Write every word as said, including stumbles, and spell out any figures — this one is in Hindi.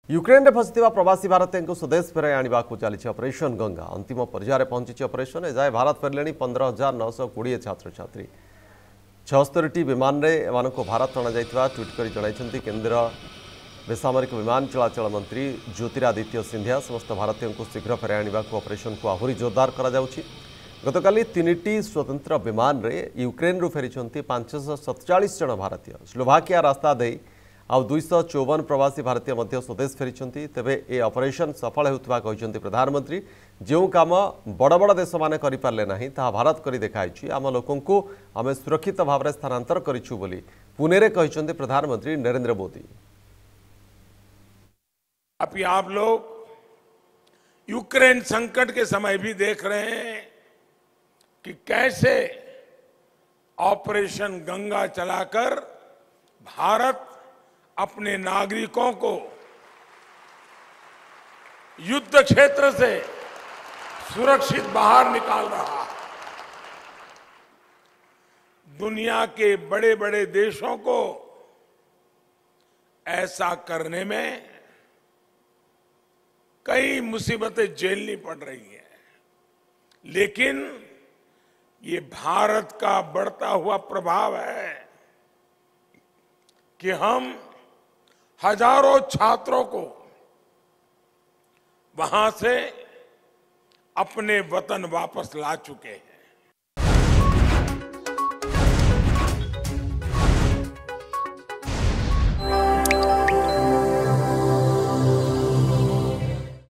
यूक्रेन में फसी प्रवासी भारतीय को स्वदेश फेराई आने को चली ऑपरेशन गंगा अंतिम पर्यायर पहुंची ऑपरेशन एजाए भारत फेरले पंद्रह हजार नौश कोड़े छात्र छात्री छस्तरी विमान में भारत अणा ट्विट कर जन केन्द्र बेसामरिक विमान चलाचल मंत्री ज्योतिरादित्य सिंधिया समस्त भारतीयों को शीघ्र फेराई आने को ऑपरेशन को आहरी जोरदार गतकाली तीन स्वतंत्र विमान रे यूक्रेन रु फेरी पांचश सतचाश जन भारतीय स्लोवाकिया रास्ता दे आउ दुईश चौवन प्रवासी भारतीय मध्य स्वदेश फेरी तेबे ए ऑपरेशन सफल होता कहते प्रधानमंत्री जो काम बड़ बड़ देश मैंने करें ना ता भारत कर देखाई आम लोक आम सुरक्षित भाव में स्थानांतर करूँ बोली पुणे कहते प्रधानमंत्री नरेंद्र मोदी। अभी आप लोग यूक्रेन संकट के समय भी देख रहे हैं कि कैसे ऑपरेशन गंगा चलाकर भारत अपने नागरिकों को युद्ध क्षेत्र से सुरक्षित बाहर निकाल रहा है। दुनिया के बड़े बड़े देशों को ऐसा करने में कई मुसीबतें झेलनी पड़ रही हैं, लेकिन ये भारत का बढ़ता हुआ प्रभाव है कि हम हजारों छात्रों को वहां से अपने वतन वापस ला चुके हैं।